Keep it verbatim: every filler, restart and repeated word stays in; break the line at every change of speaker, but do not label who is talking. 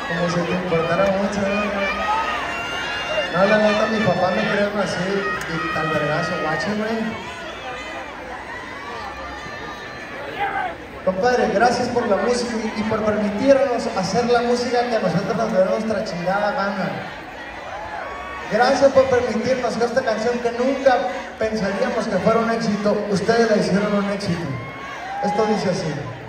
Como si te importara mucho, ¿no? No, la neta, mi papá me creó así, y tal vergazo, guache, güey. Compadre, gracias por la música y por permitirnos hacer la música que a nosotros nos dé nuestra chingada gana. Gracias por permitirnos que esta canción que nunca pensaríamos que fuera un éxito, ustedes la hicieron un éxito. Esto dice así.